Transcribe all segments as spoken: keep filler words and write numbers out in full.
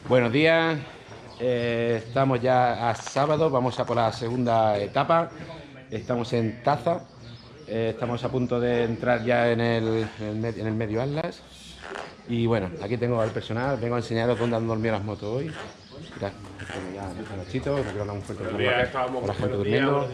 Buenos días, eh, estamos ya a sábado, vamos a por la segunda etapa, estamos en Taza, eh, estamos a punto de entrar ya en el, en el, en el medio Atlas y bueno, aquí tengo al personal, vengo a enseñaros dónde han dormido las motos hoy. Mirad, tengo ya a Nachito, me quiero dar un fuerte saludo a la gente durmiendo.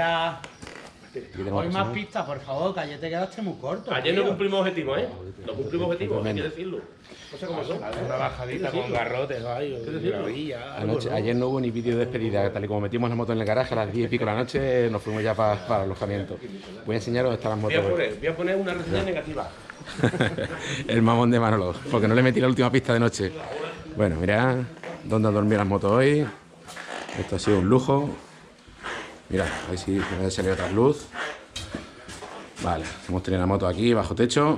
Hoy más pistas, por favor, que ayer te quedaste muy corto. Ayer no cumplimos objetivos, ¿eh? No cumplimos objetivos, hay que decirlo. No sé cómo son. Una bajadita con garrotes, Anoche, ayer no hubo ni vídeo de despedida, tal y como metimos la moto en el garaje a las diez y pico de la noche, nos fuimos ya para, para el alojamiento. Voy a enseñaros dónde están las motos. Voy a poner, voy a poner una reseña negativa. El mamón de Manolo, porque no le metí la última pista de noche. Bueno, mirad dónde han dormido las motos hoy. Esto ha sido un lujo. Mirad, ahí sí me ha salido otra luz. Vale, hemos tenido la moto aquí bajo techo.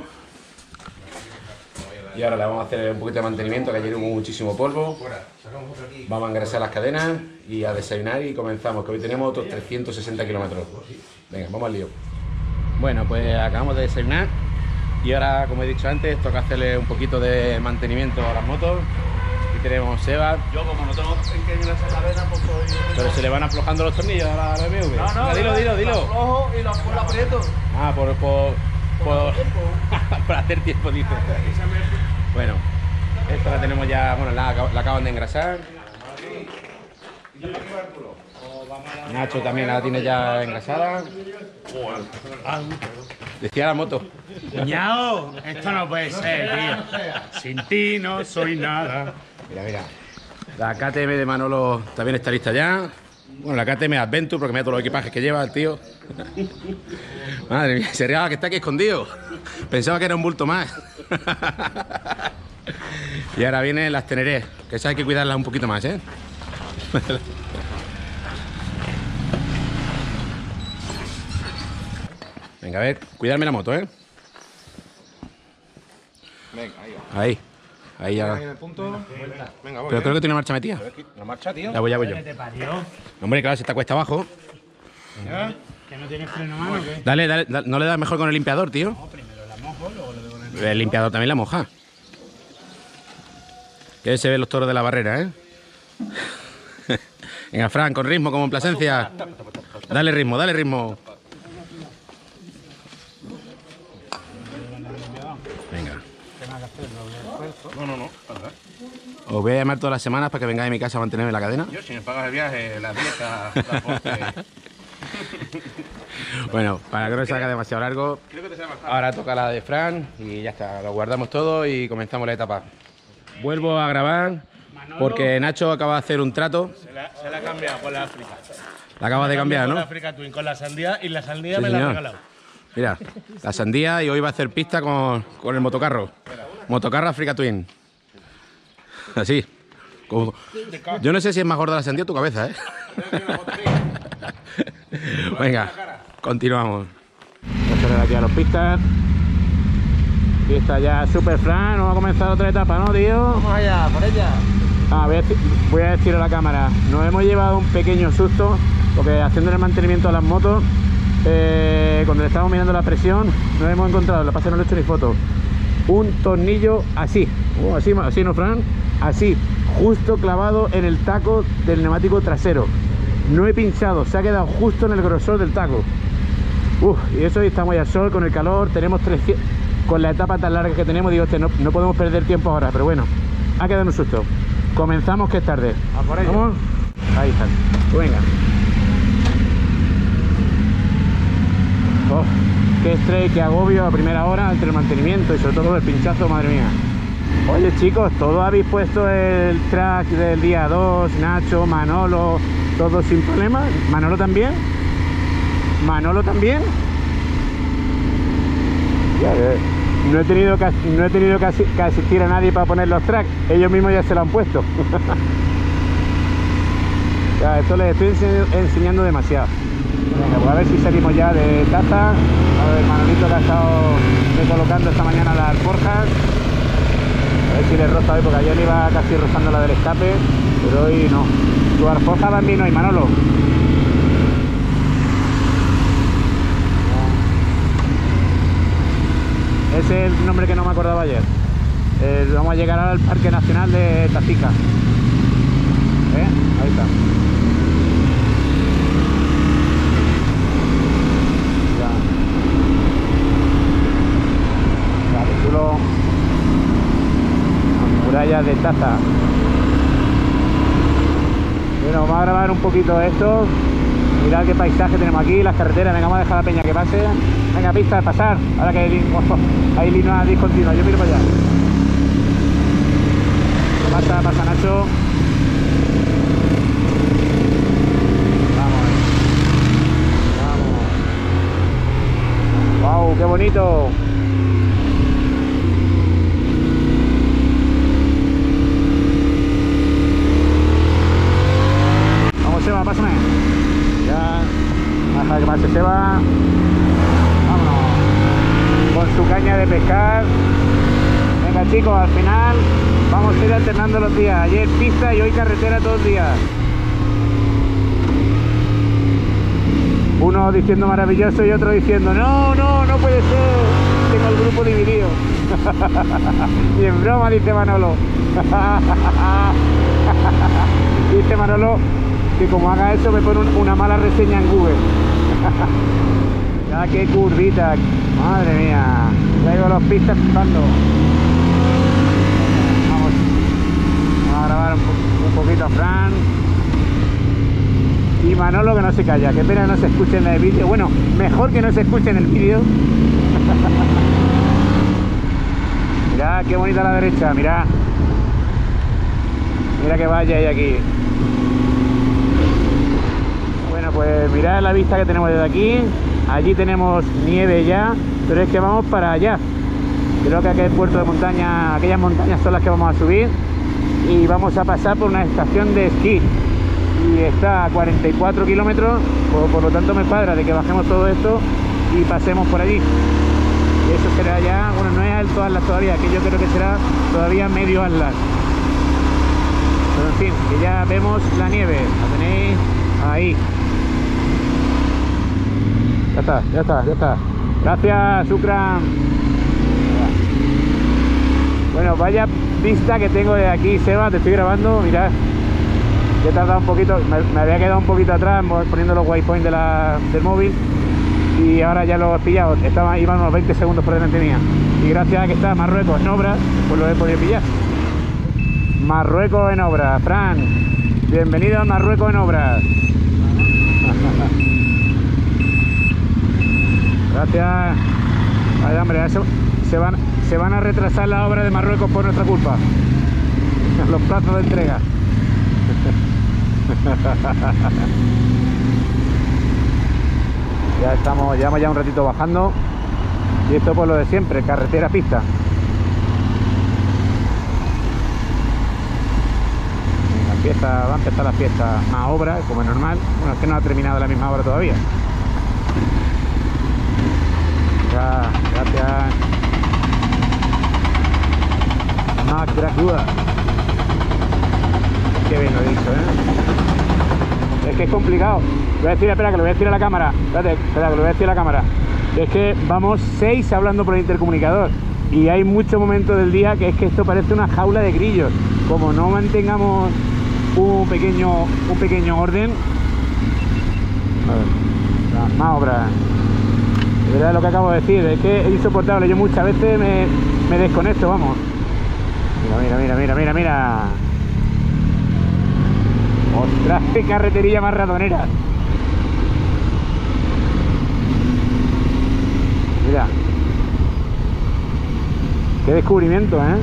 Y ahora le vamos a hacer un poquito de mantenimiento, que ayer hubo muchísimo polvo. Vamos a engrasar las cadenas y a desayunar y comenzamos, que hoy tenemos otros trescientos sesenta kilómetros. Venga, vamos al lío. Bueno, pues acabamos de desayunar y ahora, como he dicho antes, toca hacerle un poquito de mantenimiento a las motos. Aquí tenemos Seba. Yo, como no tengo en qué engrasar la cadena, pues soy... Pero se le van aflojando los tornillos a la, a la B M W. No, no, Venga, dilo, dilo, dilo. La aflojo y la, pues la aprieto. Ah, por, por, por, por hacer tiempo, dice. Bueno, esta la tenemos ya, bueno, la, la acaban de engrasar. Nacho también la tiene ya engrasada. Decía la moto. Cuñado, esto no puede ser, tío. Sin ti no soy nada. Mira, mira. La K T M de Manolo también está lista ya. Bueno, la K T M Adventure, porque mira todos los equipajes que lleva el tío. Madre mía, se reaba que está aquí escondido. Pensaba que era un bulto más. Y ahora vienen las Teneré, que esas hay que cuidarlas un poquito más, ¿eh? Venga, a ver, cuidarme la moto, ¿eh? Venga, ahí va. Ahí, ahí ya. Ahí en el punto. Venga, venga, voy. Pero creo que tiene marcha metida. La marcha, tío. Ya voy, ya voy yo. ¿Qué te parió? Hombre, claro, si está cuesta abajo. ¿Ya? ¿Que no tienes freno a mano? ¿Qué? Dale, dale, dale, no le das mejor con el limpiador, tío. No, primero la mojo, luego le doy con el... El limpiador también la moja. Que se ven los toros de la barrera, ¿eh? Venga, Fran, con ritmo, como en Plasencia. Dale ritmo, dale ritmo. Venga. No, no, no. ¿Verdad? Os voy a llamar todas las semanas para que vengáis a mi casa a mantenerme la cadena. Yo, si me pagas el viaje, la dieta, transporte. Bueno, para que no se haga demasiado largo, Creo que te sea más caro. ahora toca la de Fran y ya está. Lo guardamos todo y comenzamos la etapa. Vuelvo a grabar porque Nacho acaba de hacer un trato. Se la, se la ha cambiado con la África. La acaba de cambiar, Con la ¿no? África Twin, con la sandía, y la sandía Sí, me la ha señor. regalado. Mira, la sandía y hoy va a hacer pista con, con el motocarro. Motocarro Africa Twin. Así. Como- Yo no sé si es más gorda la sandía o tu cabeza, ¿eh? Venga, continuamos. Vamos a aquí a los pistas. Y está ya Super Fran. Vamos a comenzar otra etapa, ¿no, tío? Vamos allá, por ella. Ah, voy, a decir, voy a decir a la cámara, nos hemos llevado un pequeño susto porque haciendo el mantenimiento a las motos, eh, cuando le estábamos mirando la presión, nos hemos encontrado, la pasa no le he hecho ni foto, un tornillo así, oh, así, así no, Fran, así, justo clavado en el taco del neumático trasero. No he pinchado, se ha quedado justo en el grosor del taco. Uf, y eso, y estamos ya al sol, con el calor, tenemos trescientos, con la etapa tan larga que tenemos, digo, este, no, no podemos perder tiempo ahora, pero bueno, ha quedado un susto. Comenzamos, que es tarde. A por ello. ¿Vamos? Ahí está. Pues venga. Oh, qué estrés, qué agobio a primera hora entre el mantenimiento y sobre todo el pinchazo, madre mía. Oye, chicos, ¿todos habéis puesto el track del día dos? Nacho, Manolo, todos sin problema. ¿Manolo también? ¿Manolo también? Ya, eh. No he tenido, que, no he tenido que, asi que asistir a nadie para poner los tracks, ellos mismos ya se lo han puesto. Ya, esto les estoy ense enseñando demasiado. Venga, pues a ver si salimos ya de Taza. A ver, Manolito que ha estado recolocando esta mañana las alforjas. A ver si le roza hoy, porque ayer le iba casi rozando la del escape, pero hoy no. Tu alforja también hoy, Manolo. Ese es el nombre que no me acordaba ayer. Eh, vamos a llegar al Parque Nacional de Tatica. ¿Eh? Ahí está. Ya. Ya, qué chulo. Las murallas de Taza. Bueno, vamos a grabar un poquito esto. Mirad qué paisaje tenemos aquí, las carreteras. Venga, vamos a dejar la peña que pase. Venga, pista, pasar. Ahora que hay, hay línea discontinua. Yo miro para allá. Pasa, pasa Nacho. Vamos. Vamos. Wow, qué bonito. Vamos, Seba, pásame. Ya. Deja que pase Seba. Vámonos. Con su caña de pescar. Venga, chicos, al final vamos a ir alternando los días. Ayer pista y hoy carretera todos los días. Uno diciendo maravilloso y otro diciendo no, no, no puede ser. Tengo el grupo dividido. Y en broma dice Manolo. Dice Manolo que como haga eso me pone un, una mala reseña en Google. Ya qué curvita. Madre mía. Traigo los pistas flipando. Vamos. Vamos a grabar un, po un poquito a Fran. Y Manolo que no se calla. Qué pena que no se escuche en el vídeo. Bueno, mejor que no se escuche en el vídeo. Mirad qué bonita la derecha. Mirad. Mira que vaya hay aquí. Bueno, pues mirad la vista que tenemos desde aquí. Allí tenemos nieve ya, pero es que vamos para allá. Creo que aquel puerto de montaña, aquellas montañas son las que vamos a subir. Y vamos a pasar por una estación de esquí. Y está a cuarenta y cuatro kilómetros, por, por lo tanto me cuadra de que bajemos todo esto y pasemos por allí. Y eso será ya, bueno, no es Alto Atlas todavía, que yo creo que será todavía medio Atlas. Pero en fin, que ya vemos la nieve, la tenéis ahí. Ya está, ya está, ya está. Gracias, Sucran. Bueno, vaya vista que tengo de aquí, Seba, te estoy grabando, mirad. He tardado un poquito, me, me había quedado un poquito atrás poniendo los waypoints de la, del móvil. Y ahora ya lo he pillado, estaba, iban unos veinte segundos por delante mía. Y gracias a que está Marruecos en obra, pues lo he podido pillar. Marruecos en obra, Fran. Bienvenido a Marruecos en obra. Gracias. Vaya, hombre, eso, se, van, se van a retrasar las obras de Marruecos por nuestra culpa. Los plazos de entrega. Ya estamos, llevamos ya un ratito bajando. Y esto pues lo de siempre, carretera, pista. La fiesta, va a empezar la fiesta a obra, como es normal. Bueno, es que no ha terminado la misma obra todavía. Ya, gracias. Más gratuita. Qué bien lo he dicho, ¿eh? Es que es complicado. Voy a decir, espera, que lo voy a decir a la cámara. Espérate, espera, que lo voy a decir a la cámara. Es que vamos seis hablando por el intercomunicador. Y hay muchos momentos del día que es que esto parece una jaula de grillos. Como no mantengamos un pequeño, un pequeño orden. A ver, más obras. De verdad lo que acabo de decir, es que es insoportable. Yo muchas veces me, me desconecto, vamos. Mira, mira, mira, mira, mira, mira. ¡Ostras, qué carreterilla más ratonera! Mira. Qué descubrimiento, ¿eh?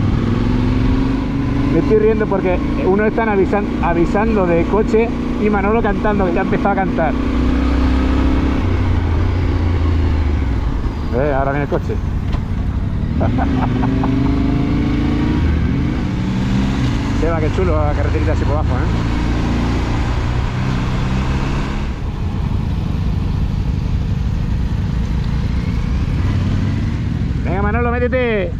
Me estoy riendo porque uno están avisan, avisando de coche y Manolo cantando, que ya ha empezado a cantar. Eh, ahora viene el coche. Seba, qué chulo la carreterita así por abajo, ¿eh? Venga, Manolo, métete.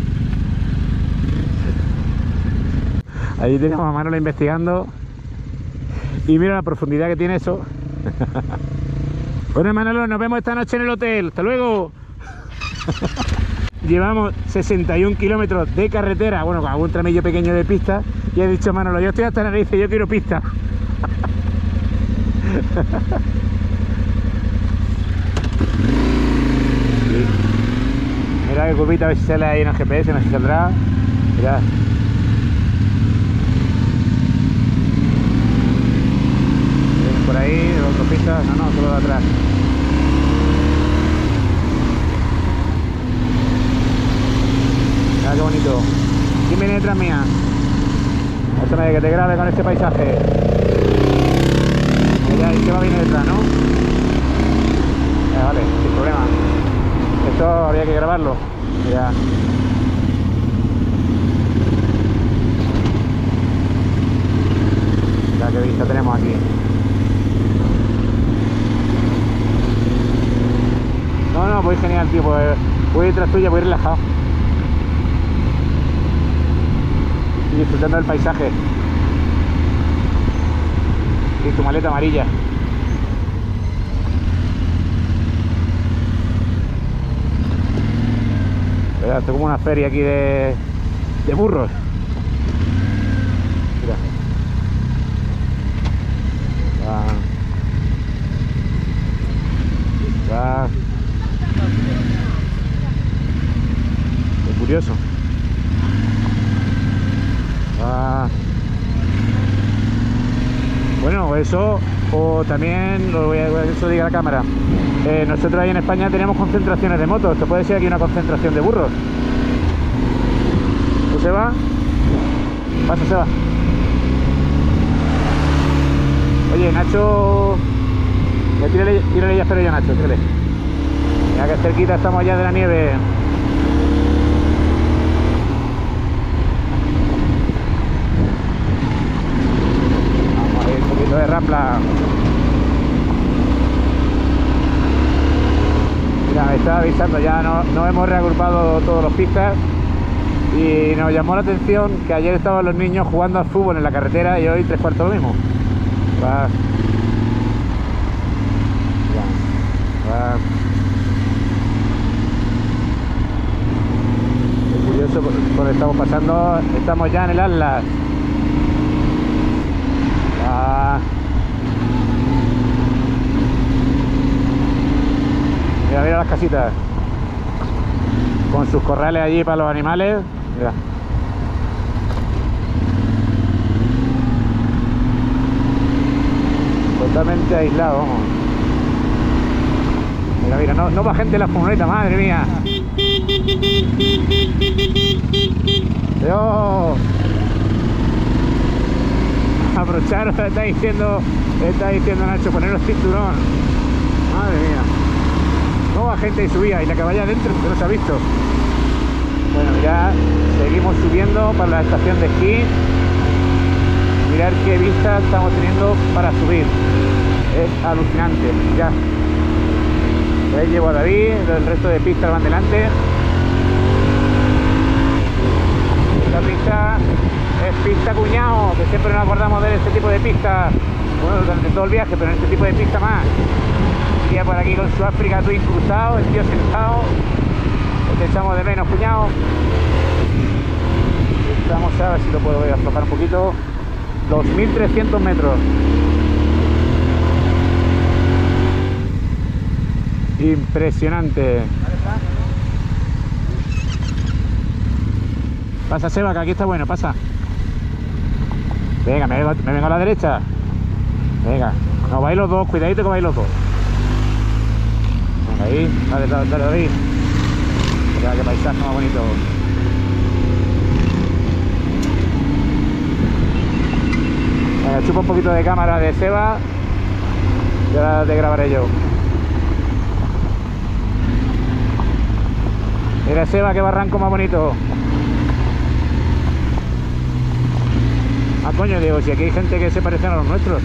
Ahí tenemos a Manolo investigando. Y mira la profundidad que tiene eso. Bueno, Manolo, nos vemos esta noche en el hotel. Hasta luego. Llevamos sesenta y un kilómetros de carretera, bueno, con algún tramillo pequeño de pista, y he dicho, Manolo, yo estoy hasta la nariz, yo quiero pista. Sí. Mira qué curvita, a ver si sale ahí en el G P S, no sé si saldrá. Mira. Vienen por ahí, la otra pista, no, no, solo de atrás. Mira qué bonito. ¿Quién viene detrás mía? Déjame que te grabe con este paisaje. Ya, y que va bien detrás, ¿no? Ya, vale, sin problema. Esto habría que grabarlo. Ya. Ya qué vista tenemos aquí. No, no, voy genial, tío. Pues voy detrás tuya, voy relajado. Y disfrutando del paisaje. Y tu maleta amarilla. Esto es como una feria aquí de, de burros. Mira. Va. Va. Qué curioso. Va. Bueno, eso, o también, lo voy a, eso diga la cámara, eh, nosotros ahí en España tenemos concentraciones de motos, esto puede ser aquí una concentración de burros. ¿Tú se va? Pasa, se va. Oye, Nacho, ya, tírale, tírale ya, espero yo, Nacho, tírale. Ya que cerquita estamos ya de la nieve. De Rampla. Mira, me estaba avisando, ya no, no hemos reagrupado todos los pistas y nos llamó la atención que ayer estaban los niños jugando al fútbol en la carretera y hoy tres cuartos lo mismo. Va. Va. Es curioso por, por lo que estamos pasando, estamos ya en el Atlas. Mira, mira las casitas con sus corrales allí para los animales. Mira. Totalmente aislado, vamos. Mira, mira, no, no va gente en la furgoneta, madre mía. Dios. Abrocharos, está diciendo, está diciendo Nacho, poneros cinturón. Madre mía. No va gente y subía, y la que vaya adentro porque no se ha visto. Bueno, mirad, seguimos subiendo para la estación de esquí. Mirad qué vista estamos teniendo para subir. Es alucinante. Ya. Ahí llevo a David, el resto de pistas van delante. Esta pista es pista cuñado, que siempre nos acordamos de este tipo de pista, bueno, durante todo el viaje, pero en este tipo de pista más. Iría por aquí con su África Twin cruzado, el tío sentado. Te echamos de menos, cuñado. Vamos a ver si lo puedo aflojar un poquito. dos mil trescientos metros. Impresionante. Pasa, Seba, que aquí está bueno, pasa. Venga, me, me vengo a la derecha. Venga, no vais los dos, cuidadito que vais los dos. Venga, ahí, dale, dale, dale, dale. Mira qué paisaje más bonito. Venga, chupa un poquito de cámara de Seba y ahora te grabaré yo. Mira, Seba, qué barranco más bonito. Ah, coño, digo, si aquí hay gente que se parece a los nuestros.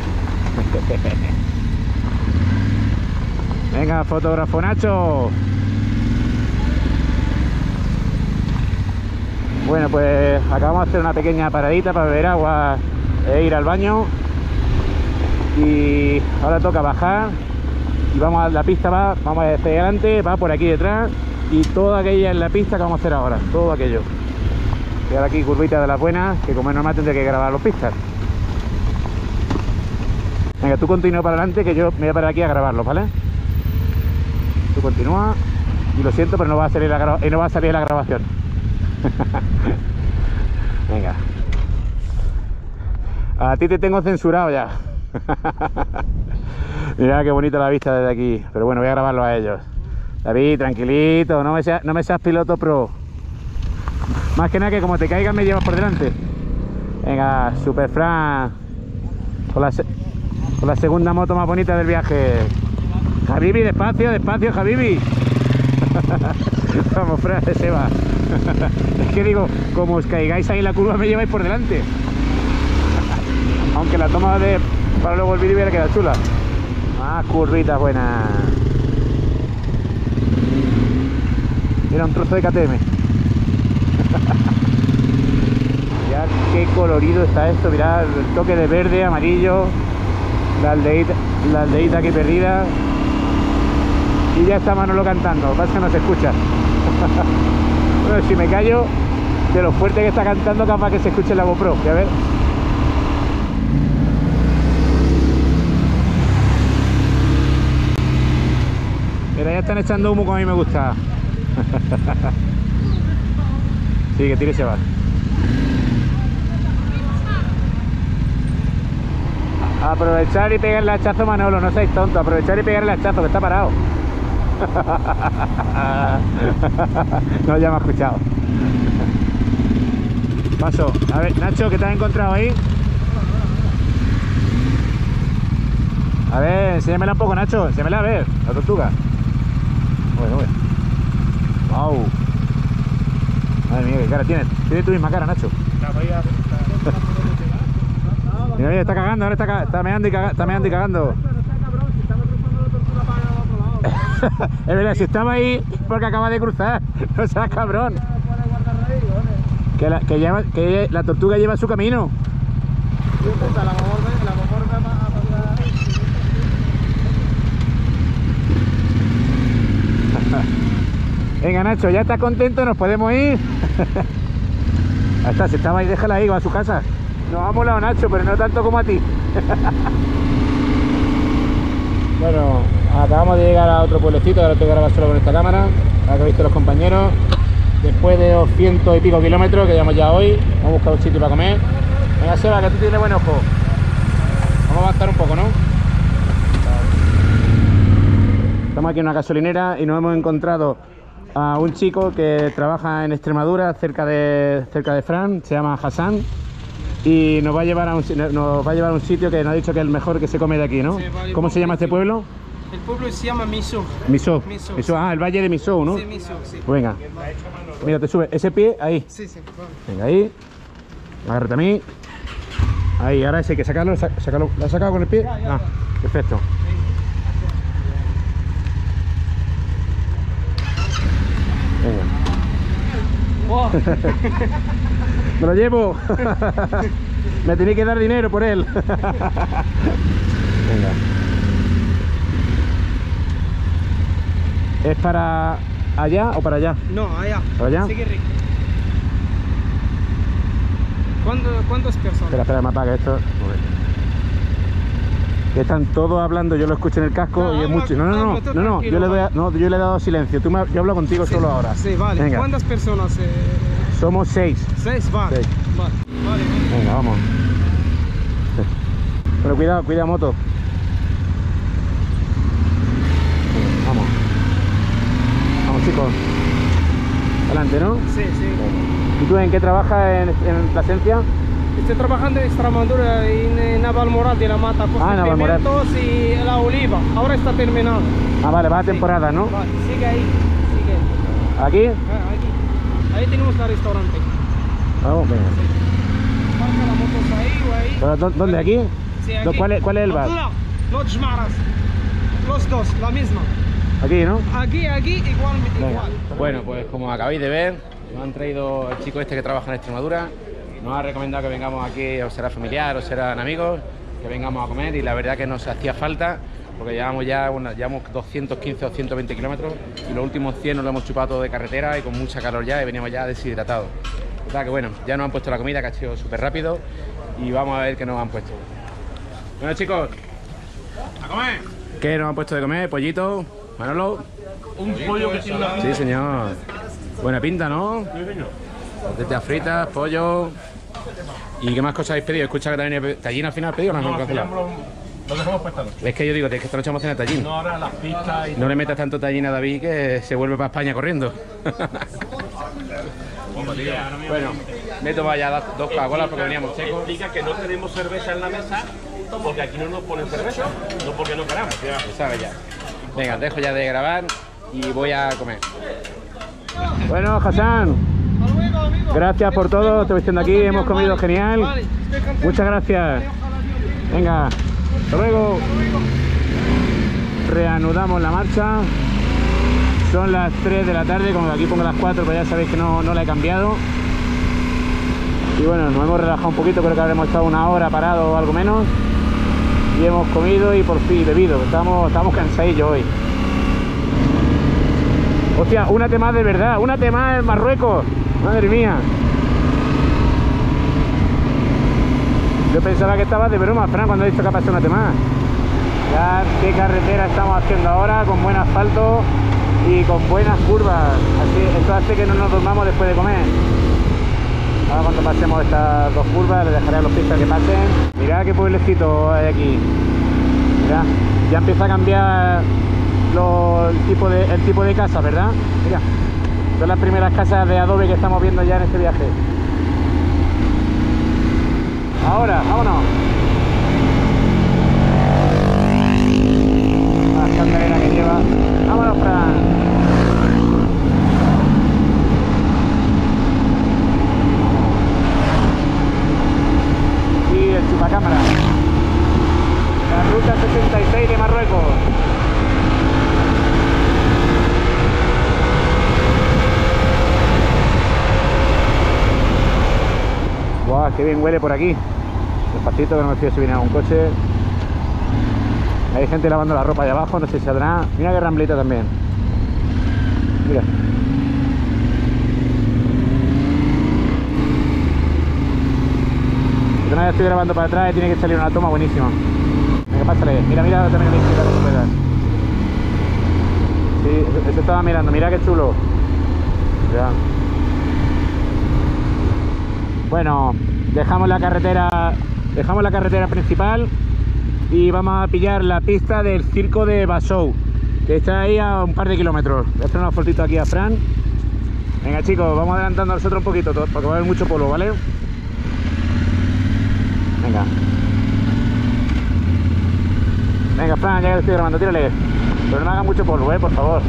Venga, fotógrafo Nacho. Bueno, pues acabamos de hacer una pequeña paradita para beber agua e ir al baño. Y ahora toca bajar. Y vamos a la pista, va, vamos hacia adelante, va por aquí detrás. y todo aquello en la pista que vamos a hacer ahora, todo aquello. Y ahora aquí curvita de las buenas, que como es normal tendré que grabar los pistas. Venga, tú continúa para adelante, que yo me voy a parar aquí a grabarlos, ¿vale? Tú continúa. Y lo siento, pero no va a salir la, gra no va a salir la grabación. Venga. A ti te tengo censurado ya. Mira qué bonita la vista desde aquí. Pero bueno, voy a grabarlo a ellos. David, tranquilito, no me seas, no me seas piloto pro. Más que nada que como te caigas me llevas por delante. Venga, Super Fran. Con la, con la segunda moto más bonita del viaje. Javibi, despacio, despacio, Javibi. Vamos, Fran, se va. Es que digo, como os caigáis ahí en la curva me lleváis por delante. Aunque la toma de para luego el vídeo hubiera quedado chula. Más curvitas buenas. Mira, un trozo de K T M. Mirad qué colorido está esto. Mirad el toque de verde, amarillo. La aldeíta, la aldeíta aquí perdida. Y ya está Manolo cantando. Lo que pasa es que no se escucha. Bueno, si me callo de lo fuerte que está cantando, capaz que se escuche en la GoPro. A ver. Mira, ya están echando humo como a mí me gusta. Sí, que tire y se va. Aprovechar y pegar el hachazo, Manolo, no seáis tonto. Aprovechar y pegar el hachazo, que está parado. No, ya me ha escuchado. Paso. A ver, Nacho, ¿qué te has encontrado ahí? A ver, enséñamela un poco, Nacho. Enséñamela, a ver, la tortuga. Bueno, bueno. Wow. Madre mía, qué cara tiene. Tiene tu misma cara, Nacho. Mira, mira, está cagando, ahora está, está meando y cagando. Está meando y cagando. Es verdad, si estaba ahí porque acaba de cruzar. No seas cabrón. Que la, que, lleva, que la tortuga lleva su camino. Venga, Nacho, ya estás contento, nos podemos ir. Ahí está, si estaba ahí, déjala ahí, va a su casa. Nos ha molado, Nacho, pero no tanto como a ti. Bueno, acabamos de llegar a otro pueblecito, ahora tengo que grabar solo con esta cámara. Ahora que he visto los compañeros. Después de doscientos y pico kilómetros que llevamos ya hoy, vamos a buscar un sitio para comer. Venga, Seba, que tú tienes buen ojo. Vamos a avanzar un poco, ¿no? Estamos aquí en una gasolinera y nos hemos encontrado a un chico que trabaja en Extremadura, cerca de, cerca de Fran, se llama Hassan. Y nos va a llevar a un, nos va a llevar a un sitio que nos ha dicho que es el mejor que se come de aquí, ¿no? Sí, vale. ¿Cómo se llama este pueblo? El pueblo se llama Misó. Misó. Misó, Misó. Ah, el valle de Misó, ¿no? Sí, Misó, sí. Pues venga. Mira, te sube ese pie ahí. Sí, sí. Venga, ahí. Agárrate a mí. Ahí, ahora ese hay que sacarlo. sacarlo. ¿Lo has sacado con el pie? Ah, perfecto. Venga. Wow. Me lo llevo. Me tenéis que dar dinero por él. Venga. ¿Es para allá o para allá? No, allá. ¿Para allá? Sigue rico. ¿Cuántas personas? Espera, espera, me apaga esto. Que están todos hablando, yo lo escucho en el casco no, y es habla, mucho. No, no, no, no, no, yo le doy a, no, yo le he dado silencio. Tú me, yo hablo contigo sí, solo ahora. Sí, vale. Venga. ¿Cuántas personas? Eh... Somos seis. Seis, vale. Seis. Vale, vale. Venga, vamos. Pero cuidado, cuidado, moto. Vamos. Vamos, chicos. Adelante, ¿no? Sí, sí. ¿Y tú en qué trabajas en, en Plasencia? Estoy trabajando en Extremadura, en Navalmoral de la Mata, con ah, los pimientos y la oliva. Ahora está terminado. Ah, vale, va a temporada, sí. ¿No? Vale, sigue ahí, sigue. ¿Aquí? Ah, aquí. Ahí tenemos el restaurante. Vamos, venga. Pasa la moto ahí o ahí. ¿Pero, ¿Dónde? ¿Aquí? Sí, aquí. ¿Cuál es, cuál es el bar? No desmaras. Los dos, la misma. Aquí, ¿no? Aquí, aquí, igual, igual. Bueno, pues como acabáis de ver, nos han traído el chico este que trabaja en Extremadura. Nos ha recomendado que vengamos aquí, o será familiar o serán amigos, que vengamos a comer y la verdad que nos hacía falta porque llevamos ya una, llevamos doscientos quince o ciento veinte kilómetros y los últimos cien nos lo hemos chupado todo de carretera y con mucha calor ya y veníamos ya deshidratados. O sea que bueno, ya nos han puesto la comida, que ha sido súper rápido, y vamos a ver qué nos han puesto. Bueno, chicos, ¡A comer! ¿qué nos han puesto de comer? ¿Pollito? ¿Manolo? Un pollo que tiene una Sí, señor. Buena pinta, ¿no? Sí, señor. Tetas fritas, pollo. ¿Y qué más cosas habéis pedido? Escucha que también tallín al final has pedido o no, No, no, al final cancelado? lo, lo dejamos prestado. Es que yo digo, es que esta noche vamos a cenar tallín. No, ahora las pistas y No le metas tanto tallín a David que se vuelve para España corriendo. Bueno, me he tomado ya dos, dos Coca-Colas porque veníamos secos. Explica que no tenemos cerveza en la mesa porque aquí no nos ponen cerveza, no porque no queramos. Se sabe ya. Venga, dejo ya de grabar y voy a comer. Bueno, Hassan, gracias por todo, estoy viendo aquí, hemos comido genial. Muchas gracias. Venga, hasta luego. Reanudamos la marcha. Son las tres de la tarde, como aquí pongo las cuatro, pero ya sabéis que no, no la he cambiado. Y bueno, nos hemos relajado un poquito, creo que habremos estado una hora parado o algo menos. Y hemos comido y por fin bebido, estamos, estamos cansadillos hoy. Hostia, una tema de verdad, una tema en Marruecos, madre mía. Yo pensaba que estaba de broma, Fran, cuando he dicho que ha pasado una tema. Ya qué carretera estamos haciendo ahora, con buen asfalto y con buenas curvas. Así, esto hace que no nos durmamos después de comer. Ahora cuando pasemos estas dos curvas, les dejaré a los pistas que pasen. Mirad qué pueblecito hay aquí. Mirad, ya empieza a cambiar lo, el, tipo de, el tipo de casa, ¿verdad? Mira, son las primeras casas de adobe que estamos viendo ya en este viaje. Ahora, vámonos. La escalera que lleva. Vámonos, Fran. Y el chupacámara. La ruta sesenta y seis de Marruecos. Guau, qué bien huele por aquí. Despacito, que no me fío si viene a un coche. Hay gente lavando la ropa allá abajo, no sé si saldrá. Mira qué ramblita también. Mira. Una vez estoy grabando para atrás y tiene que salir una toma buenísima. Venga, pásale. Mira, mira también la bicicleta que puedas. Sí, eso estaba mirando. Mira qué chulo. Ya. Bueno, dejamos la carretera, dejamos la carretera principal y vamos a pillar la pista del circo de Basou, que está ahí a un par de kilómetros. Voy a hacer una fotito aquí a Fran. Venga, chicos, vamos adelantando a nosotros un poquito, porque va a haber mucho polvo, ¿vale? Venga. Venga, Fran, ya que estoy grabando, tírale. Pero no me haga mucho polvo, ¿eh? Por favor.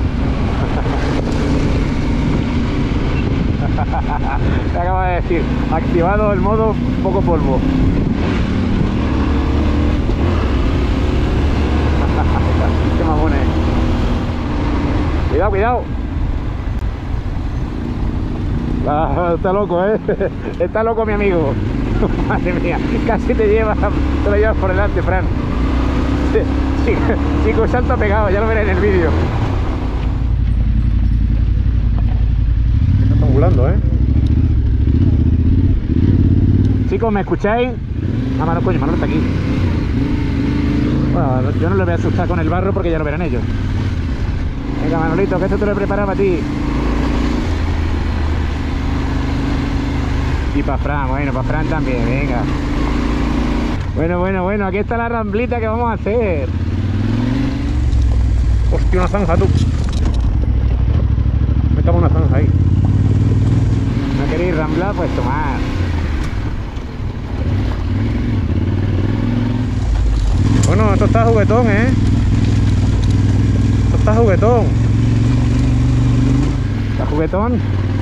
Te acabo de decir, activado el modo poco polvo. Qué mamones. Cuidado, cuidado. Ah, está loco, ¿eh? Está loco mi amigo. Madre mía, casi te llevas, te lo llevas por delante, Fran. Sí, sí, con salto pegado, ya lo veré en el vídeo. Está volando, ¿eh? Chicos, ¿me escucháis? Ah, Mano, coño, Manolo está aquí. Bueno, yo no le voy a asustar con el barro porque ya lo verán ellos. Venga, Manolito, que esto te lo he preparado para ti. Y para Fran, bueno, para Fran también, venga. Bueno, bueno, bueno, aquí está la ramblita que vamos a hacer. Hostia, una zanja, tú. Me cago una zanja ahí. ¿No queréis ramblar? Pues tomar. Bueno, esto está juguetón, ¿eh? Esto está juguetón. Está juguetón.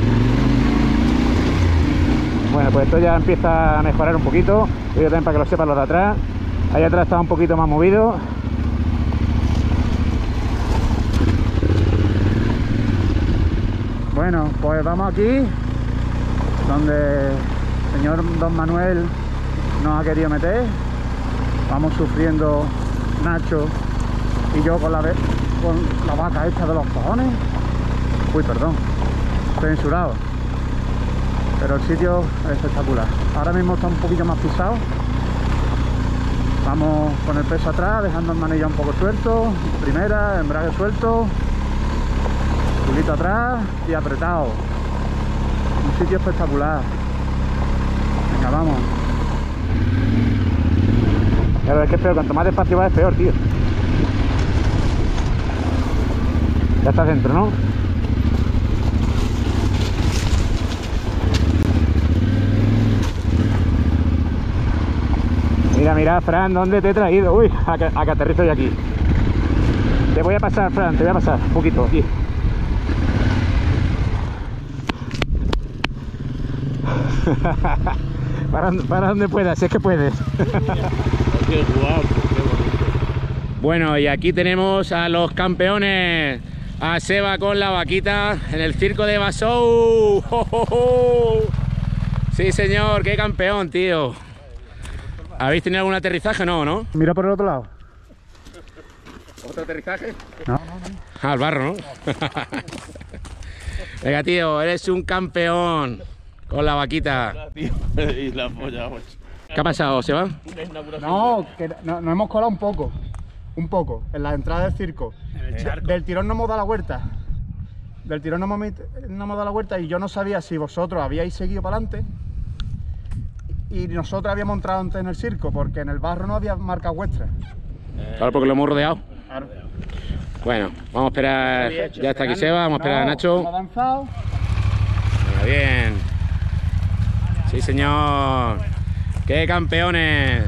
Bueno, pues esto ya empieza a mejorar un poquito. Yo también para que lo sepan los de atrás. Ahí atrás está un poquito más movido. Bueno, pues vamos aquí, donde el señor Don Manuel nos ha querido meter. Vamos sufriendo Nacho y yo con la, con la vaca esta de los cojones. Uy, perdón, censurado. Pero el sitio es espectacular. Ahora mismo está un poquito más pisado. Vamos con el peso atrás, dejando el manillar un poco suelto. Primera, embrague suelto. Culito atrás y apretado. Un sitio espectacular. Venga, vamos. Pero es que es peor, cuanto más despacio va es peor, tío. Ya está dentro, ¿no? Mira, mira, Fran, ¿dónde te he traído? Uy, a que, a que aterrizo yo aquí. Te voy a pasar, Fran, te voy a pasar un poquito aquí. para, para donde puedas, si es que puedes. Qué guapo, qué bonito. Bueno, y aquí tenemos a los campeones. A Seba con la vaquita en el circo de Basou. ¡Oh, oh, oh! Sí, señor, qué campeón, tío. ¿Habéis tenido algún aterrizaje? No, ¿no? Mira por el otro lado. ¿Otro aterrizaje? No, no, no. Ah, al barro, ¿no? Venga, tío, eres un campeón con la vaquita. Y la polla, macho. ¿Qué ha pasado, Seba? No, que no- nos hemos colado un poco. Un poco, en la entrada del circo. De- del tirón no hemos dado la vuelta. Del tirón no hemos, mit- no hemos dado la vuelta y yo no sabía si vosotros habíais seguido para adelante y nosotros habíamos entrado antes en el circo, porque en el barro no había marcas vuestras. Claro, porque lo hemos rodeado. Claro. Bueno, vamos a esperar. Ya está aquí Seba, vamos a esperar a No, Nacho. hemos avanzado. Venga, bien. Sí, señor. ¡Qué campeones!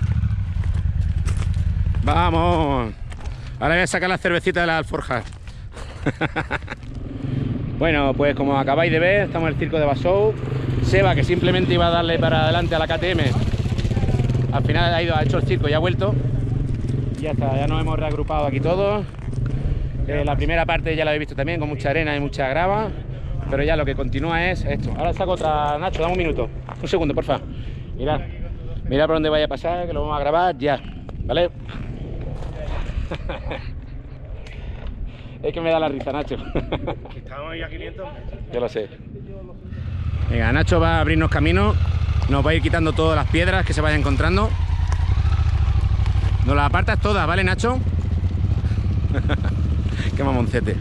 ¡Vamos! Ahora voy a sacar la cervecita de las alforjas. Bueno, pues como acabáis de ver, estamos en el circo de Basou. Seba, que simplemente iba a darle para adelante a la K T M, al final ha ido, ha hecho el circo y ha vuelto. Y ya está, ya nos hemos reagrupado aquí todos. Eh, la primera parte ya la habéis visto también, con mucha arena y mucha grava. Pero ya lo que continúa es esto. Ahora saco otra, Nacho, dame un minuto. Un segundo, porfa. Mirad, mirad por dónde vaya a pasar, que lo vamos a grabar ya. ¿Vale? Es que me da la risa, Nacho. Estamos ahí a quinientos. Yo lo sé. Venga, Nacho va a abrirnos camino. Nos va a ir quitando todas las piedras que se vaya encontrando. Nos las apartas todas, ¿vale, Nacho? Qué mamoncete.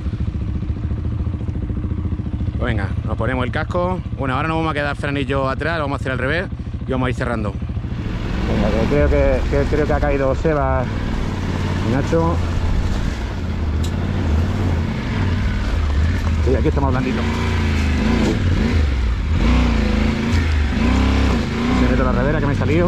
Pues venga, nos ponemos el casco. Bueno, ahora nos vamos a quedar Fran y yo atrás, lo vamos a hacer al revés y vamos a ir cerrando. Venga, que creo que, que creo que ha caído Seba y Nacho. Sí, aquí estamos blanditos. Me meto la revera que me he salido.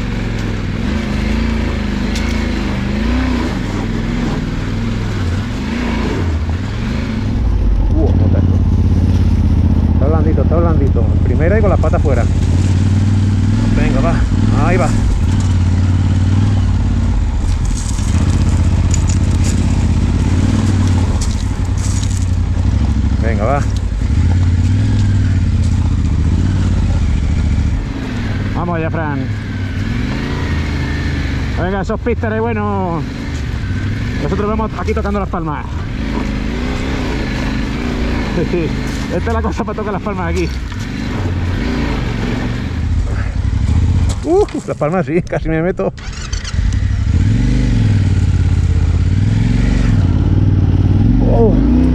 Uh, no está esto. Está blandito, está blandito. En primera y con las patas fuera. Venga, va. Ahí va. Venga, va. Vamos allá, Fran. Venga, esos pístares, bueno. Nosotros vamos aquí tocando las palmas. Sí, esta es la cosa para tocar las palmas aquí. Uh, las palmas sí, casi me meto. Oh.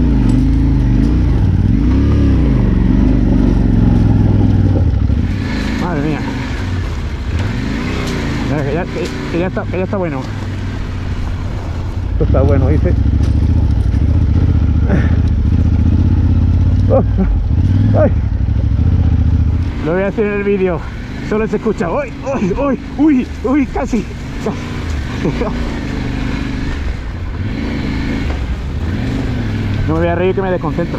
Madre mía. Mira, que, ya, que, que ya está, que ya está bueno. Esto está bueno, dice. Oh. Ay. Lo voy a decir en el vídeo. Solo se escucha. ¡Uy! ¡Uy! ¡Uy! ¡Uy! ¡Uy! ¡Casi! No me voy a reír que me desconcentro.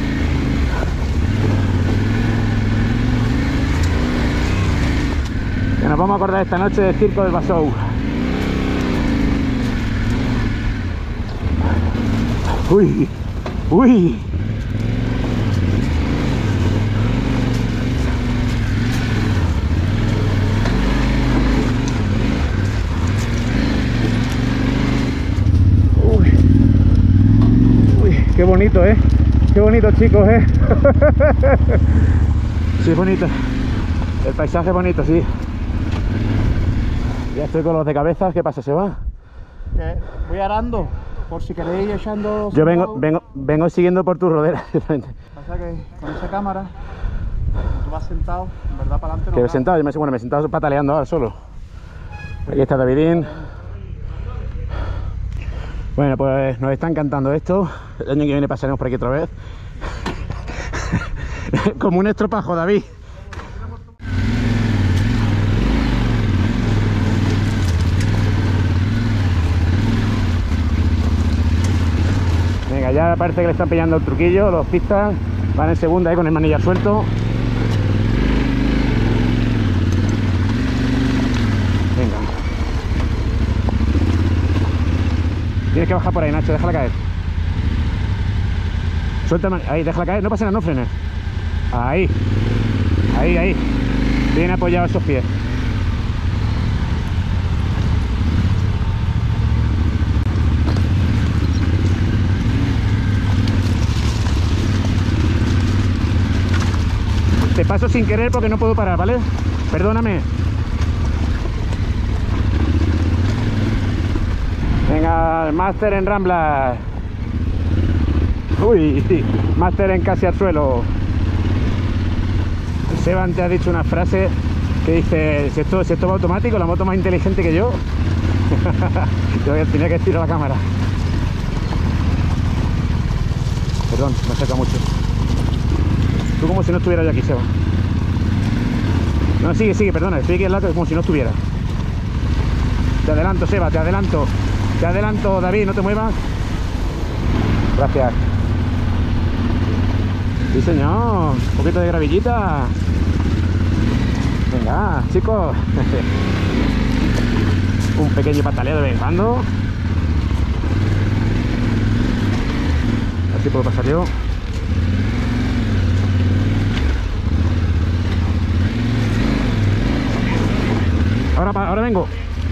Que nos vamos a acordar esta noche del circo del Basou. ¡Uy! ¡Uy! Qué bonito, ¿eh? Qué bonito, chicos, ¿eh? Sí, es bonito. El paisaje es bonito, sí. Ya estoy con los de cabeza. ¿Qué pasa? ¿Se va? Que voy arando, por si queréis echando... Yo vengo, vengo, vengo siguiendo por tu rodera. Pasa que con esa cámara, tú vas sentado, en verdad para adelante no Que me he va. sentado, yo me, bueno, me he sentado pataleando ahora solo. Aquí está Davidín. Bueno, pues nos está encantando esto. El año que viene pasaremos por aquí otra vez. Como un estropajo, David. Venga, ya parece que le están pillando el truquillo. Los pistas van en segunda ahí con el manillar suelto. Venga. Tienes que bajar por ahí, Nacho, déjala caer. Suelta el man... Ahí, déjala caer, no pasa nada, no frenes. Ahí. Ahí, ahí. Bien apoyados esos pies. Te paso sin querer porque no puedo parar, ¿vale? Perdóname. Venga, el máster en Rambla. Uy, máster en casi al suelo. Seban te ha dicho una frase que dice, si esto, si esto va automático, la moto más inteligente que yo. Yo tenía que decir a la cámara. Perdón, me acerca mucho. Tú como si no estuviera yo aquí, Seba. No, sigue, sigue, perdona, estoy aquí al lado como si no estuviera. Te adelanto, Seba, te adelanto. Te adelanto, David, no te muevas. Gracias. Sí, señor. Un poquito de gravillita. Venga, chicos. Un pequeño pataleo de vez en cuando. Así puedo pasar yo. Ahora, ahora vengo.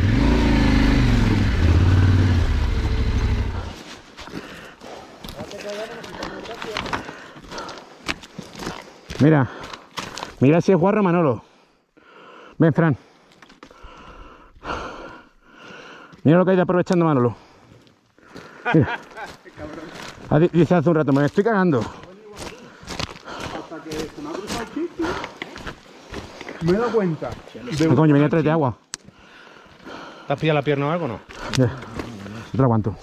Mira, mira si es guarro Manolo. Ven, Fran. Mira lo que ha ido aprovechando Manolo. Mira. Ah, dice hace un rato, me estoy cagando. Hasta que se me ha cruzado el chiste, me he dado cuenta. Ah, coño, venía tres de agua. ¿Te has pillado la pierna o algo o no? Ya, no te lo aguanto.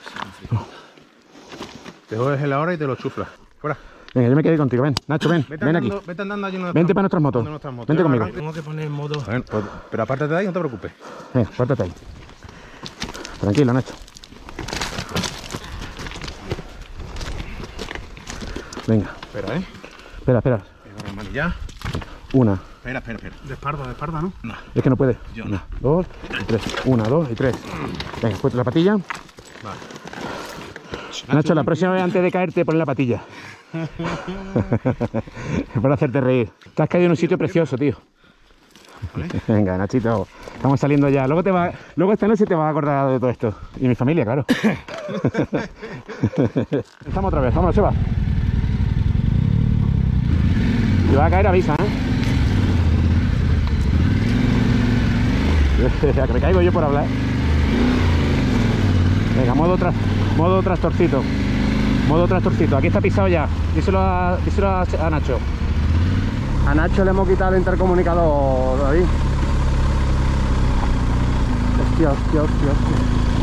Te jodes en la hora y te lo chuflas. Fuera. Venga, yo me quedé contigo, ven. Nacho, ven, Vete ven andando, aquí. Vete andando allí. Vente para nuestras motos. nuestras motos. Vente conmigo. Tengo que poner en modo... Bueno, pues, pero apártate de ahí, no te preocupes. Venga, pártate ahí. Tranquilo, Nacho. Venga. Espera, ¿eh? Espera, espera. Tengo la manilla. Una. Espera, espera, espera. De espalda, de espalda, ¿no? No. Es que no puede. Yo Una, dos y tres. Una, dos y tres. Venga, ponte la patilla. Vale. Nacho, la próxima vez antes de caerte, pon la patilla. Para hacerte reír. Te has caído en un sitio precioso, tío. ¿Vale? Venga, Nachito. Estamos saliendo ya. Luego te va, luego esta noche te vas a acordar de todo esto. Y mi familia, claro. Estamos otra vez. Vámonos, Seba. Si va a caer, avisa, ¿eh? Que me caigo yo por hablar. Venga, modo, tras, modo trastorcito. Modo trastorcito. Aquí está pisado ya. Díselo a, díselo a, a Nacho. A Nacho le hemos quitado el intercomunicador, David. Hostia, hostia, hostia, hostia.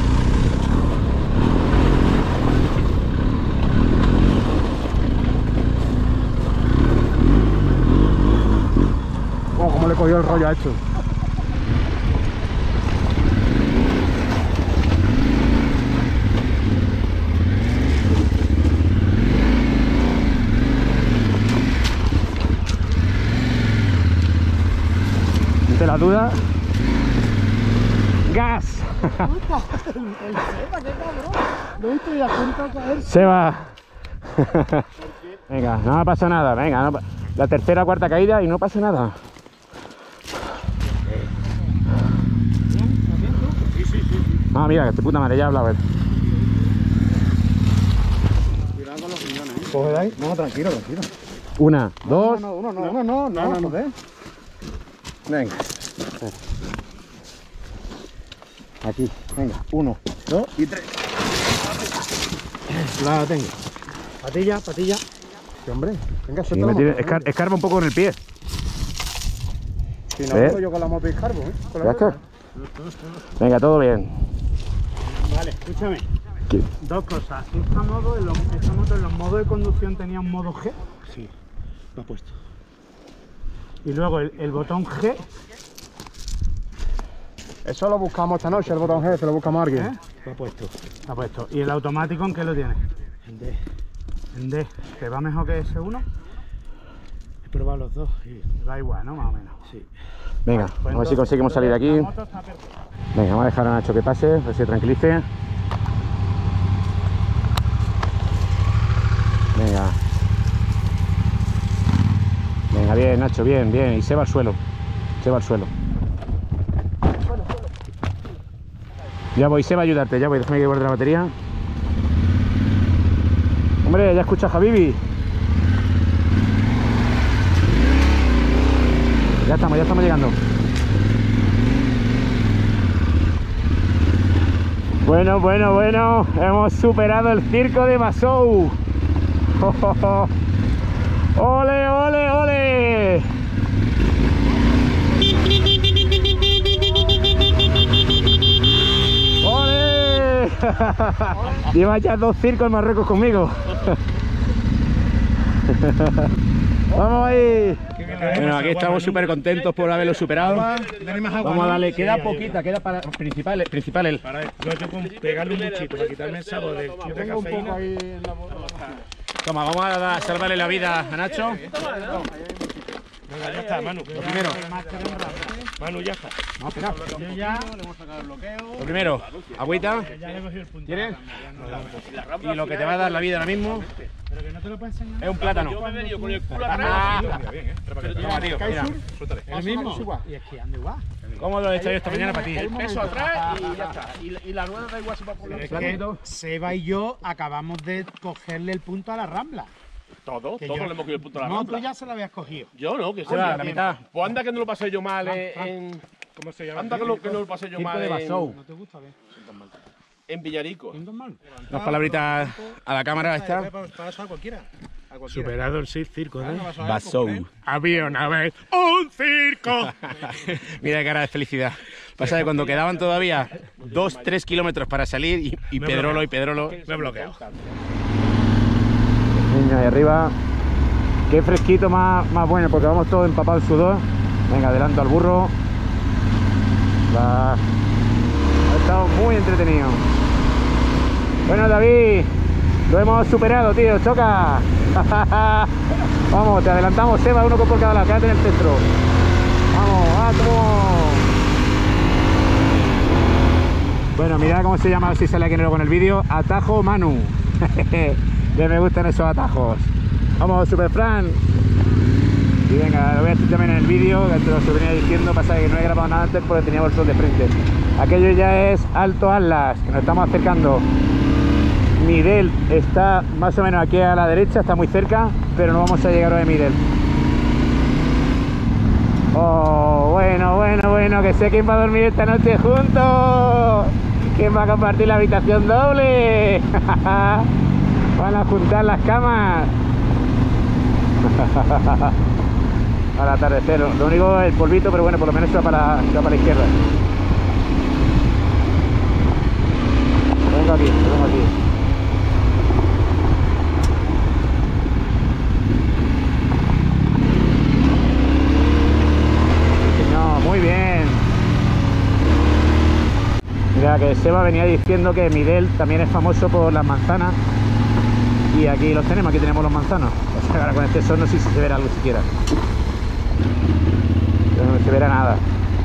Oh, cómo le cogió el rollo a esto. Ante la duda. ¡Gas! ¿No estoy a punto de caer? Seba. Venga, no pasa nada. Venga, no pa- la tercera o cuarta caída y no pasa nada. Ah, mira, que tu puta madre ya habla, a ver. Coge de ahí. No, tranquilo, tranquilo. Una, dos. No, no, no, no, no, no, no, joder. Venga. Aquí, venga. Uno, dos y tres. La tengo. Patilla, patilla. Sí, hombre. Venga, Y suelta me la tiene- moto, escar- escarba un poco con el pie. Si no, ¿Ves? vengo yo con la moto y carbo, ¿eh? Con la ¿Ya está? rueda. Venga, todo bien. Vale, escúchame. ¿Qué? Dos cosas. Esta moto, en los, esta moto en los modos de conducción tenía un modo G. Sí, lo ha puesto. Y luego el, el botón G. Eso lo buscamos esta noche, el botón G, se lo buscamos a alguien. ¿Eh? Lo ha puesto. Está puesto. ¿Y el automático en qué lo tiene? En D. En D. ¿Te va mejor que ese uno? He probado los dos y Va igual, ¿no? Más o menos. sí. Venga, a ver si conseguimos salir de aquí. La moto está perfecta. Venga, vamos a dejar a Nacho que pase, que se tranquilice. Venga. Venga, bien, Nacho, bien, bien. Y se va al suelo. Se va al suelo. Ya voy, se va a ayudarte, ya voy. Déjame que guarde la batería. Hombre, ya escucha a Habibi. Ya estamos, ya estamos llegando. Bueno, bueno, bueno, hemos superado el circo de Basou. ¡Ole, ole, ole! ¡Ole! Lleva ya dos circos en Marruecos conmigo. ¡Vamos ahí! Bueno, aquí estamos súper contentos por haberlo superado. Vamos a darle, queda poquita, queda para principal, principal el. Yo tengo que pegarle un buchito para quitarme el sabor del de Tengo un poco cafeína. ahí en la moto. Toma, vamos a dar- salvarle la vida a Nacho. Venga, ya está, Manu. Lo primero, Manu, ya está. Yo ya, lo primero, agüita. ya le he cogido el punto. ¿Quieres? Y lo que te va a dar la vida ahora mismo Pero que no te lo puedo enseñar. es un plátano. Yo me he venido con el culo Ah, atrás. toma, tío, mira. El mismo. Y es que anda igual. ¿Cómo lo he hecho yo esta mañana para ti? El peso atrás y ya está. Y, la- y la rueda da igual si va por la Es que Seba y yo acabamos de cogerle el punto a la Rambla. Todo, Que todos yo- le hemos cogido el punto a la No, Rambla. tú ya se lo habías cogido. Yo no, que Se va, sí. la mitad. Pues anda que no lo pasé yo mal Ah, en... ah. en- ¿Cómo se llama? Anda que, lo, que no lo pasé yo Circo mal de en, Basou. ¿No te gusta ver? en Villarico. ¿Un dos mal? Dos palabritas a la cámara, está. Para eso a cualquiera. A cualquiera. Superado el seis circo, ¿eh? Basou. Había una vez un circo. Mira qué cara de felicidad. Pasa que cuando quedaban todavía dos, tres kilómetros para salir y, y Me he Pedrolo y bloqueado. Pedrolo. Me he bloqueado. Venga, ahí arriba. Qué fresquito más, más bueno, porque vamos todos empapados en sudor. Venga, adelanto al burro. Va. Ha estado muy entretenido. Bueno, David, lo hemos superado, tío. Choca. Vamos, te adelantamos, Seba, uno por cada lado. Quédate en el centro. Vamos, vamos. Bueno, mirad cómo se llama, a ver si sale aquí luego en el vídeo. Atajo Manu. Que me gustan esos atajos. Vamos, Super Fran. Y venga, lo voy a decir también en el vídeo, que te lo venía diciendo, pasa que no he grabado nada antes porque tenía el sol de frente. Aquello ya es Alto Atlas, que nos estamos acercando. Midel está más o menos aquí a la derecha, está muy cerca, pero no vamos a llegar hoy a Midel. Oh, bueno, bueno, bueno, que sé quién va a dormir esta noche juntos. ¿Quién va a compartir la habitación doble? Van a juntar las camas. Al atardecer, lo único el polvito, pero bueno, por lo menos se va para, se va para la izquierda. Vengo aquí, vengo aquí. No, muy bien. Mira que Seba venía diciendo que Midel también es famoso por las manzanas. Y aquí los tenemos, aquí tenemos los manzanos. O sea, ahora con este sol no sé si se verá algo siquiera. Pero no se verá nada.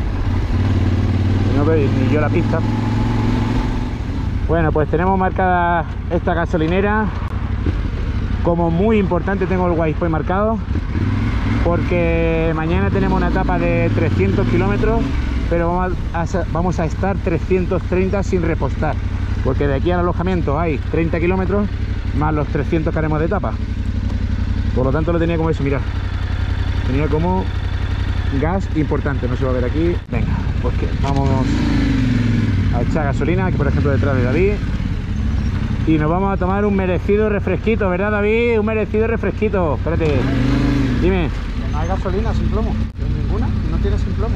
No veo ni yo la pista. Bueno, pues tenemos marcada esta gasolinera. Como muy importante tengo el waypoint marcado. Porque mañana tenemos una etapa de trescientos kilómetros. Pero vamos a, vamos a estar trescientos treinta sin repostar. porque de aquí al alojamiento hay treinta kilómetros más los trescientos que haremos de etapa. Por lo tanto lo tenía como eso, mirad. Tenía como gas importante, no se va a ver aquí. Venga, pues que vamos a echar gasolina, aquí por ejemplo detrás de David. Y nos vamos a tomar un merecido refresquito, ¿verdad, David? Un merecido refresquito. Espérate, dime. Que no hay gasolina sin plomo. Ninguna, no tiene sin plomo.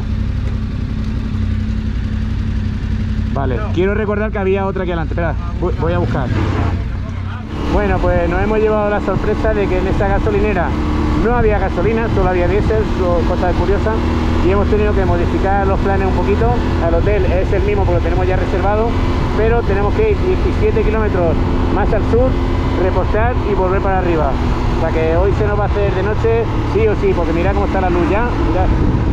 Vale, no. Quiero recordar que había otra aquí adelante. Espera, voy, voy a buscar. Bueno, pues nos hemos llevado la sorpresa de que en esa gasolinera no había gasolina, solo había diésel, cosas curiosas, y hemos tenido que modificar los planes un poquito. El hotel es el mismo porque lo tenemos ya reservado, pero tenemos que ir diecisiete kilómetros más al sur, repostar y volver para arriba. O sea que hoy se nos va a hacer de noche, sí o sí, porque mirad cómo está la luz ya. Mirad.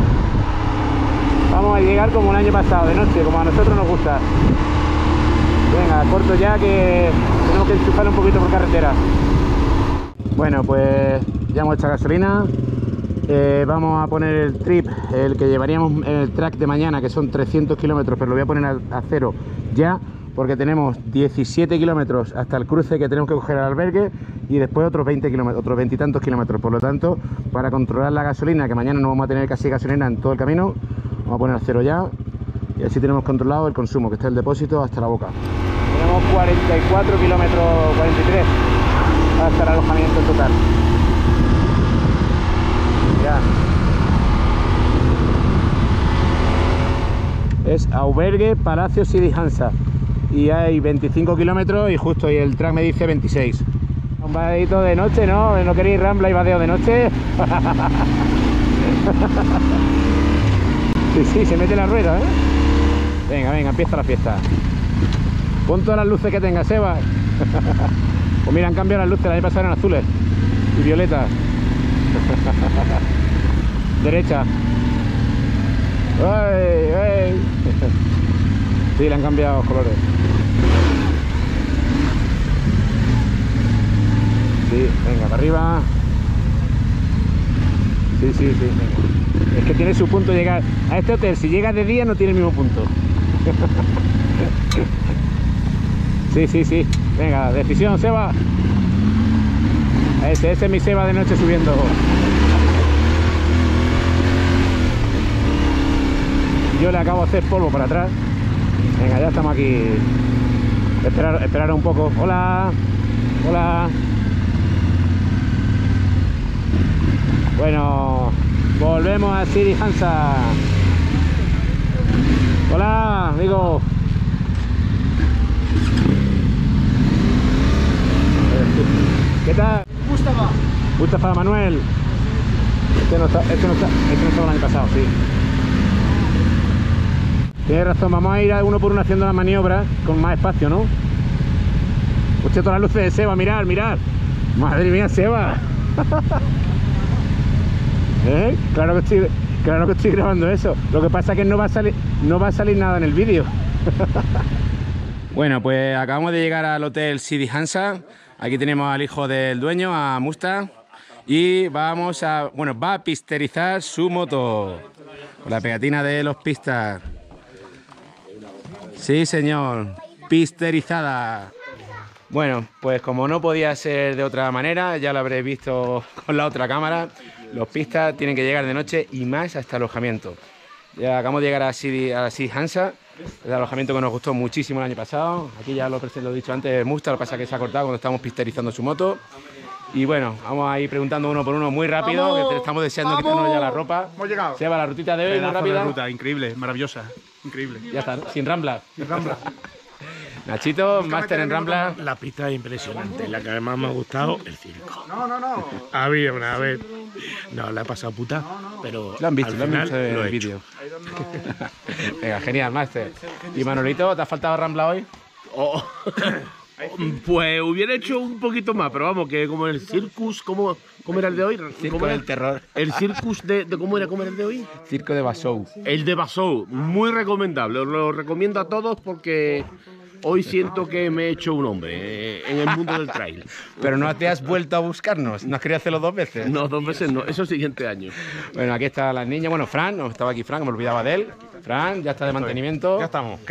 Vamos a llegar como el año pasado, de noche, como a nosotros nos gusta. Venga, corto ya que tenemos que enchufar un poquito por carretera. Bueno, pues ya hemos echado gasolina. Eh, vamos a poner el trip, el que llevaríamos en el track de mañana, que son trescientos kilómetros, pero lo voy a poner a, a cero ya, porque tenemos diecisiete kilómetros hasta el cruce que tenemos que coger al albergue y después otros veinte kilómetros, otros veinte y tantos kilómetros. Por lo tanto, para controlar la gasolina, que mañana no vamos a tener casi gasolina en todo el camino, vamos a poner a cero ya. Y así tenemos controlado el consumo, que está el depósito hasta la boca. Tenemos cuarenta y cuatro kilómetros, cuarenta y tres hasta el alojamiento en total. Mirad. Es Aubergue Palacio City Hansa. Y hay veinticinco kilómetros y justo y el track me dice veintiséis. Un vadeito de noche, ¿no? ¿No queréis rambla y vadeo de noche? Sí, sí, se mete la rueda, ¿eh? Venga, venga, empieza la fiesta. Pon todas las luces que tenga, Seba. Pues mira, han cambiado las luces, la de pasar en azules y violetas. Derecha. ¡Ay, ay! Sí, le han cambiado los colores. Sí, venga, para arriba. Sí, sí, sí, venga. Es que tiene su punto llegar a este hotel. Si llegas de día no tiene el mismo punto. Sí, sí, sí. Venga, decisión, Seba. Ese, ese es mi Seba de noche subiendo. Yo le acabo de hacer polvo para atrás. Venga, ya estamos aquí. Esperar, esperar un poco. Hola. Hola. Bueno, volvemos a City Hansa. Hola, amigo. ¿Qué tal? Mustafa. Mustafa Manuel. Este no está, este no está, este no estaba el año pasado, sí. Tienes razón, vamos a ir a uno por uno haciendo la maniobra con más espacio, ¿no? Escuché todas las luces de Seba, mirar, mirar. Madre mía, Seba. ¿Eh? Claro que estoy, claro que estoy grabando eso. Lo que pasa es que no va a salir, no va a salir nada en el vídeo. Bueno, pues acabamos de llegar al hotel City Hansa. Aquí tenemos al hijo del dueño, a Musta, y vamos a, bueno, va a pisterizar su moto con la pegatina de los pistas. Sí, señor, pisterizada. Bueno, pues como no podía ser de otra manera, ya lo habréis visto con la otra cámara, los pistas tienen que llegar de noche y más hasta alojamiento. Ya acabamos de llegar a City, a City Hansa, el alojamiento que nos gustó muchísimo el año pasado. Aquí ya lo, lo he dicho antes, Musta, lo que pasa es que se ha cortado cuando estamos pisterizando su moto. Y bueno, vamos a ir preguntando uno por uno muy rápido, ¡vamos! Que estamos deseando ¡vamos! Quitarnos ya la ropa. Hemos llegado. Se va la rutita de hoy, Pedazo muy rápida. de ruta, increíble, maravillosa, increíble. Ya está, sin rambla. Sin rambla. Nachito, máster en rambla. La pista es impresionante, la que más me ha gustado, el circo. No, no, no. Había una vez. No, la he pasado puta, pero. Lo han visto, al lo han final visto en lo he el hecho. vídeo. Venga, genial, máster. ¿Y Manolito, te ha faltado rambla hoy? Oh. Pues hubiera hecho un poquito más, pero vamos, que como el circus, ¿cómo, cómo era el de hoy? Circo ¿Cómo era? del terror. El circus de, de ¿cómo era, cómo era el de hoy? Circo de Basou. El de Basou, muy recomendable, os lo recomiendo a todos porque hoy siento que me he hecho un hombre eh, en el mundo del trail. Pero no te has vuelto a buscarnos, ¿no has querido hacerlo dos veces? No, dos veces no, eso siguiente año. Bueno, aquí están las niñas, bueno, Fran, no estaba aquí Fran, me olvidaba de él. Fran, ya está de mantenimiento. Ya estamos, ¿qué?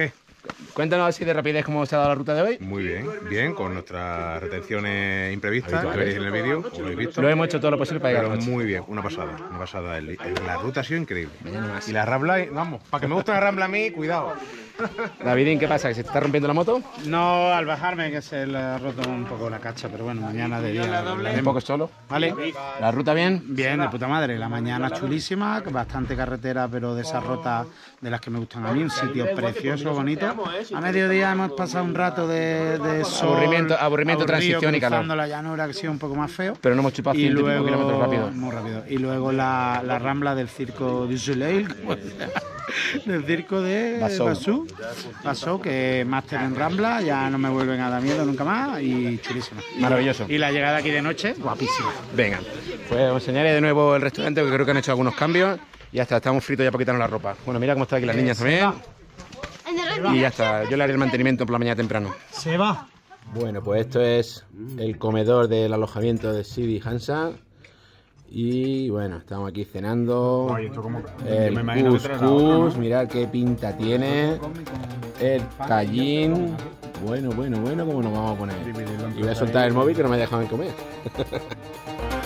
Cuéntanos así de rapidez cómo se ha dado la ruta de hoy. Muy bien, bien, con nuestras retenciones imprevistas que veréis en el vídeo, como habéis visto. Lo hemos hecho todo lo posible para llegar a Pero la noche. muy bien, una pasada, una pasada. El- el- la ruta ha sido increíble. Y la Rambla, vamos, para que me guste la Rambla a mí, cuidado. Davidín, ¿qué pasa? ¿Que se te está rompiendo la moto? No, al bajarme que se le ha roto un poco la cacha, pero bueno, mañana de día. Un poco solo. ¿Vale? ¿La ruta bien? Bien, de puta madre. La mañana chulísima, bastante carretera, pero de esas rutas de las que me gustan a mí. Un sitio precioso, bonito. A mediodía hemos pasado un rato de, de sol, Aburrimiento- aburrimiento, transición y calor. cruzando la llanura, que ha sido un poco más feo. Pero no hemos chupado Y ciento y pico luego, kilómetros rápido. muy rápido. Y luego la, la rambla del circo du Soleil, como sea, del circo de Basou. Basou. Basou, que máster en rambla, ya no me vuelven a dar miedo nunca más y chulísima. Maravilloso. Y la llegada aquí de noche, guapísima. Venga, pues os enseñaré de nuevo el restaurante, que creo que han hecho algunos cambios. Y ya está, estamos fritos ya para quitarnos la ropa. Bueno, mira cómo están aquí las niñas también. Y ya está, yo le haré el mantenimiento por la mañana temprano. Se va. Bueno, pues esto es el comedor del alojamiento de Sidi Hansa. Y bueno, estamos aquí cenando. El couscous, mirad qué pinta tiene. El callín. Bueno, bueno, bueno, ¿cómo nos vamos a poner? Y voy a soltar el móvil que no me dejan comer.